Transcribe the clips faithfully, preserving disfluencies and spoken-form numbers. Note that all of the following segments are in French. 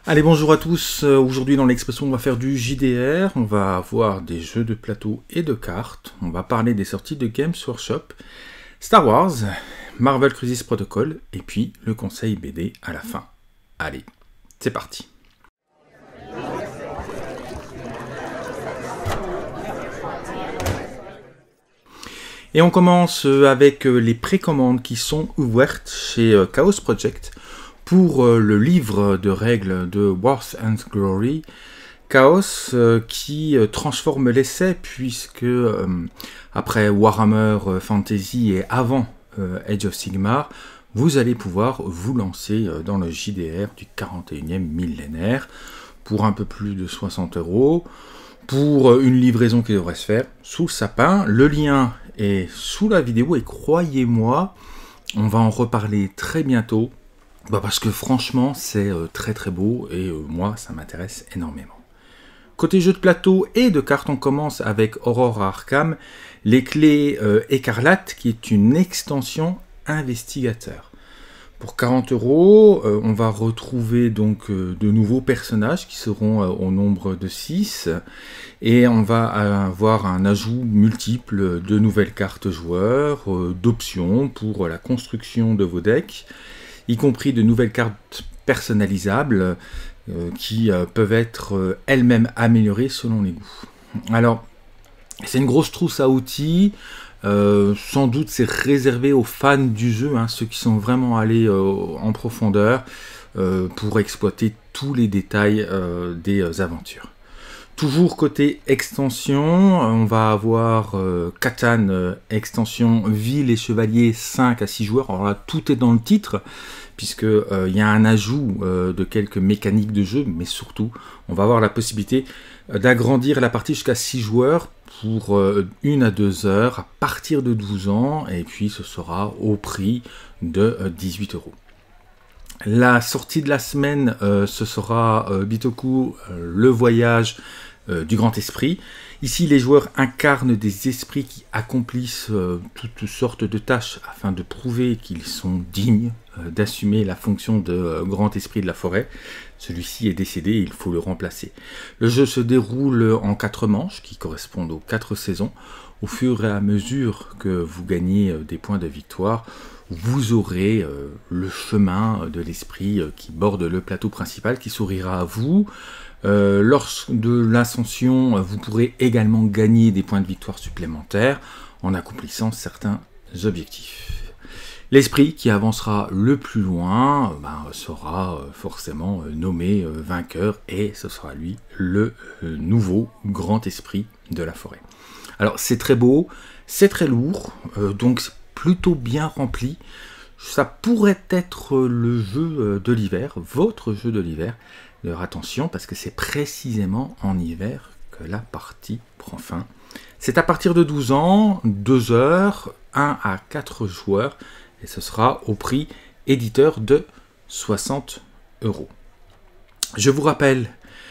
Allez, bonjour à tous. Euh, Aujourd'hui dans l'Expression, on va faire du J D R, on va avoir des jeux de plateau et de cartes, on va parler des sorties de Games Workshop, Star Wars, Marvel Crisis Protocol, et puis le conseil B D à la fin. Allez, c'est parti. Et on commence avec les précommandes qui sont ouvertes chez Chaos Project pour le livre de règles de Wars and Glory. Chaos qui transforme l'essai puisque après Warhammer Fantasy et avant Age of Sigmar, vous allez pouvoir vous lancer dans le J D R du quarante et unième millénaire pour un peu plus de soixante euros. Pour une livraison qui devrait se faire sous le sapin. Le lien est sous la vidéo et croyez-moi, on va en reparler très bientôt. Bah parce que franchement, c'est euh, très très beau et euh, moi, ça m'intéresse énormément. Côté jeu de plateau et de cartes, on commence avec Aurora Arkham, les clés euh, écarlates, qui est une extension investigateur. Pour quarante euros, euh, on va retrouver donc euh, de nouveaux personnages qui seront euh, au nombre de six et on va avoir un ajout multiple de nouvelles cartes joueurs, euh, d'options pour la construction de vos decks, y compris de nouvelles cartes personnalisables euh, qui euh, peuvent être euh, elles-mêmes améliorées selon les goûts. Alors, c'est une grosse trousse à outils. Euh, sans doute c'est réservé aux fans du jeu, hein, ceux qui sont vraiment allés euh, en profondeur euh, pour exploiter tous les détails euh, des euh, aventures. Toujours côté extension, on va avoir euh, Catan, euh, extension Ville et Chevalier cinq à six joueurs. Alors là, tout est dans le titre, puisque euh, il y a un ajout euh, de quelques mécaniques de jeu, mais surtout, on va avoir la possibilité euh, d'agrandir la partie jusqu'à six joueurs pour euh, une à deux heures à partir de douze ans, et puis ce sera au prix de euh, dix-huit euros. La sortie de la semaine, euh, ce sera euh, Bitoku, euh, le voyage euh, du grand esprit. Ici, les joueurs incarnent des esprits qui accomplissent euh, toutes sortes de tâches afin de prouver qu'ils sont dignes euh, d'assumer la fonction de euh, grand esprit de la forêt. Celui-ci est décédé et il faut le remplacer. Le jeu se déroule en quatre manches qui correspondent aux quatre saisons. Au fur et à mesure que vous gagnez euh, des points de victoire, vous aurez euh, le chemin de l'esprit euh, qui borde le plateau principal qui sourira à vous. Euh, lors de l'ascension, vous pourrez également gagner des points de victoire supplémentaires en accomplissant certains objectifs. L'esprit qui avancera le plus loin ben, sera forcément nommé vainqueur et ce sera lui le nouveau grand esprit de la forêt. Alors c'est très beau, c'est très lourd, euh, donc c'est plutôt bien rempli. Ça pourrait être le jeu de l'hiver, votre jeu de l'hiver. Alors attention, parce que c'est précisément en hiver que la partie prend fin. C'est à partir de douze ans, deux heures, un à quatre joueurs, et ce sera au prix éditeur de soixante euros. Je vous rappelle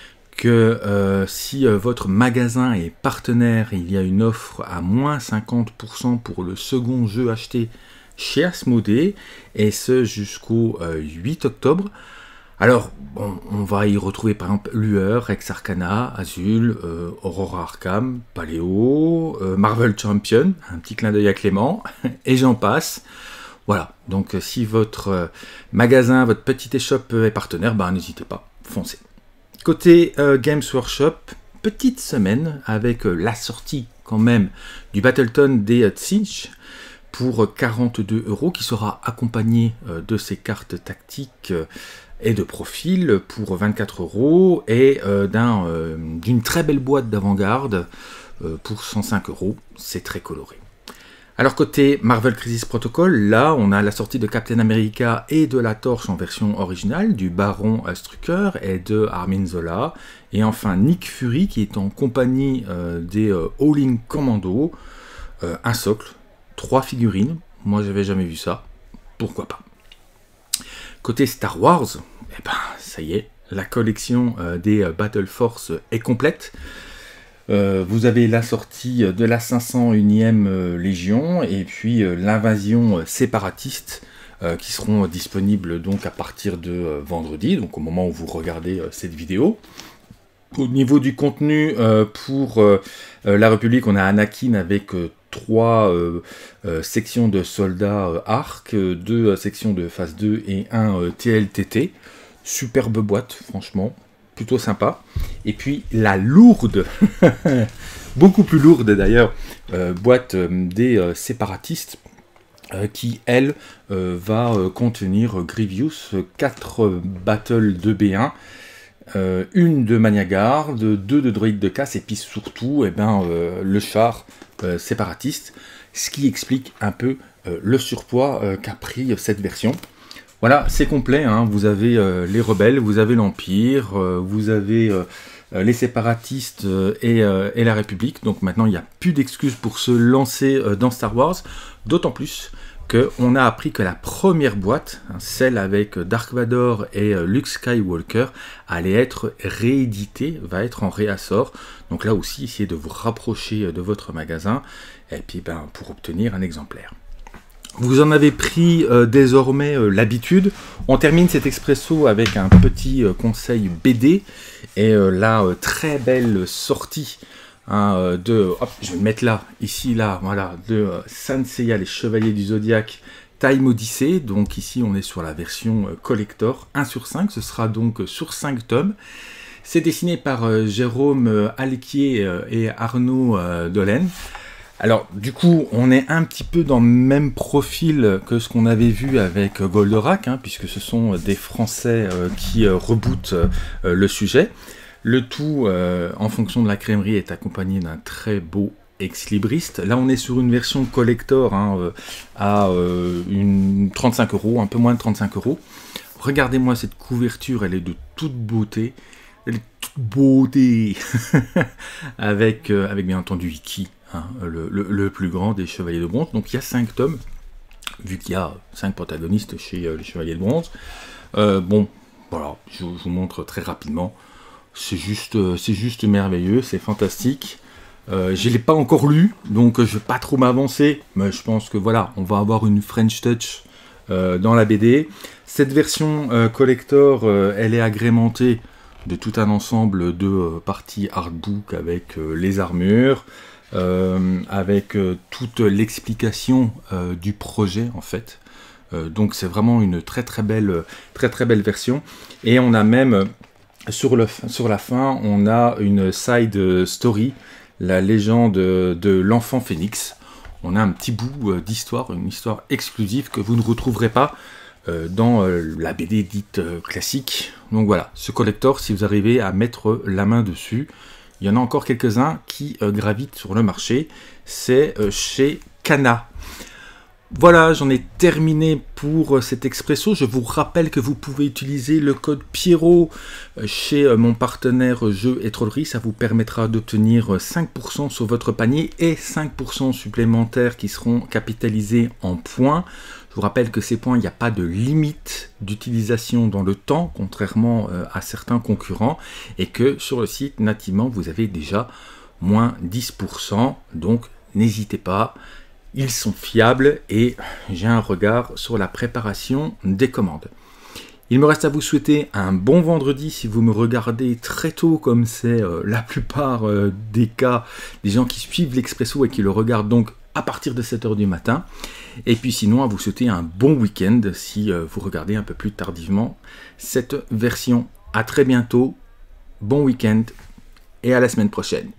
que euh, si euh, votre magasin est partenaire, il y a une offre à moins cinquante pour cent pour le second jeu acheté chez Asmodée, et ce jusqu'au euh, huit octobre. Alors, bon, on va y retrouver par exemple Lueur, Rex Arcana, Azul, euh, Aurora Arkham, Paléo, euh, Marvel Champion, un petit clin d'œil à Clément, et j'en passe. Voilà, donc euh, si votre euh, magasin, votre petite échoppe est partenaire, ben, n'hésitez pas, foncez. Côté euh, Games Workshop, petite semaine avec euh, la sortie quand même du Battleton des Tzeentch pour quarante-deux euros qui sera accompagné euh, de ces cartes tactiques euh, et de profil pour vingt-quatre euros et euh, d'un, euh, d'une très belle boîte d'avant-garde euh, pour cent cinq euros. C'est très coloré. Alors côté Marvel Crisis Protocol, là on a la sortie de Captain America et de la Torche en version originale, du Baron Strucker et de Armin Zola, et enfin Nick Fury qui est en compagnie euh, des euh, All-In Commando, euh, un socle, trois figurines, moi j'avais jamais vu ça, pourquoi pas. Côté Star Wars, eh ben, ça y est, la collection euh, des euh, Battle Force est complète. Euh, vous avez la sortie de la cinq cent unième euh, Légion et puis euh, l'invasion euh, séparatiste euh, qui seront disponibles donc à partir de euh, vendredi, donc au moment où vous regardez euh, cette vidéo. Au niveau du contenu, euh, pour euh, la République, on a Anakin avec euh, trois euh, euh, sections de soldats euh, arc, euh, deux euh, sections de phase deux et un euh, T L T T. Superbe boîte, franchement, plutôt sympa. Et puis la lourde, beaucoup plus lourde d'ailleurs, euh, boîte euh, des euh, séparatistes, euh, qui, elle, euh, va euh, contenir Grievous, quatre euh, battles de B un, Euh, une de Maniagarde, deux de droïdes de casse, et puis surtout eh ben, euh, le char euh, séparatiste, ce qui explique un peu euh, le surpoids euh, qu'a pris euh, cette version. Voilà, c'est complet, hein. Vous avez euh, les rebelles, vous avez l'Empire, euh, vous avez euh, les séparatistes euh, et, euh, et la République, donc maintenant il n'y a plus d'excuses pour se lancer euh, dans Star Wars, d'autant plus qu'on a appris que la première boîte, hein, celle avec Dark Vador et euh, Luke Skywalker, allait être rééditée, va être en réassort. Donc là aussi, essayez de vous rapprocher de votre magasin et puis ben, pour obtenir un exemplaire. Vous en avez pris euh, désormais euh, l'habitude. On termine cet expresso avec un petit euh, conseil B D et euh, la euh, très belle sortie Hein, de, hop, je vais le mettre là, ici, là, voilà, de euh, Saint Seiya, les Chevaliers du Zodiaque, Time Odyssey. Donc ici, on est sur la version euh, collector, un sur cinq, ce sera donc euh, sur cinq tomes. C'est dessiné par euh, Jérôme euh, Alquier euh, et Arnaud euh, Dollen. Alors, du coup, on est un petit peu dans le même profil que ce qu'on avait vu avec euh, Goldorak, hein, puisque ce sont des Français euh, qui euh, rebootent euh, le sujet. Le tout, euh, en fonction de la crèmerie, est accompagné d'un très beau ex-libriste. Là, on est sur une version collector hein, euh, à euh, une trente-cinq euros, un peu moins de trente-cinq euros. Regardez-moi cette couverture, elle est de toute beauté. Elle est toute beauté avec, euh, avec bien entendu Iki, hein, le, le, le plus grand des Chevaliers de Bronze. Donc il y a cinq tomes, vu qu'il y a cinq protagonistes chez euh, les Chevaliers de Bronze. Euh, bon, voilà, je, je vous montre très rapidement. C'est juste, euh, c'est juste merveilleux, c'est fantastique. Euh, je ne l'ai pas encore lu, donc je ne vais pas trop m'avancer, mais je pense que voilà, on va avoir une French Touch euh, dans la B D. Cette version euh, collector, euh, elle est agrémentée de tout un ensemble de euh, parties artbook avec euh, les armures, euh, avec euh, toute l'explication euh, du projet en fait. Euh, donc c'est vraiment une très très belle, très très belle version. Et on a même Sur, le, sur la fin, on a une side story, la légende de l'enfant phénix. On a un petit bout d'histoire, une histoire exclusive que vous ne retrouverez pas euh, dans euh, la B D dite euh, classique. Donc voilà, ce collector, si vous arrivez à mettre la main dessus, il y en a encore quelques-uns qui euh, gravitent sur le marché. C'est euh, chez Kana. Voilà, j'en ai terminé pour cet expresso. Je vous rappelle que vous pouvez utiliser le code Pierrot chez mon partenaire Jeux et Trollerie. Ça vous permettra d'obtenir cinq pour cent sur votre panier et cinq pour cent supplémentaires qui seront capitalisés en points. Je vous rappelle que ces points, il n'y a pas de limite d'utilisation dans le temps, contrairement à certains concurrents, et que sur le site, nativement, vous avez déjà moins dix pour cent. Donc, n'hésitez pas. Ils sont fiables et j'ai un regard sur la préparation des commandes. Il me reste à vous souhaiter un bon vendredi si vous me regardez très tôt, comme c'est euh, la plupart euh, des cas, des gens qui suivent l'Expresso et qui le regardent donc à partir de sept heures du matin. Et puis sinon, à vous souhaiter un bon week-end si euh, vous regardez un peu plus tardivement cette version. À très bientôt, bon week-end et à la semaine prochaine.